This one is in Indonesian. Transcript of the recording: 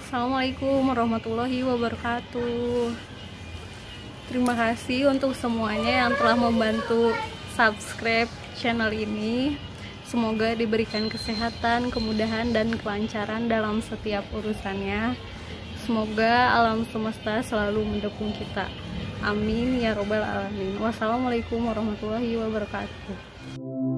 Assalamualaikum warahmatullahi wabarakatuh. Terima kasih untuk semuanya yang telah membantu subscribe channel ini. Semoga diberikan kesehatan, kemudahan, dan kelancaran dalam setiap urusannya. Semoga alam semesta selalu mendukung kita. Amin ya robbal alamin. Wassalamualaikum warahmatullahi wabarakatuh.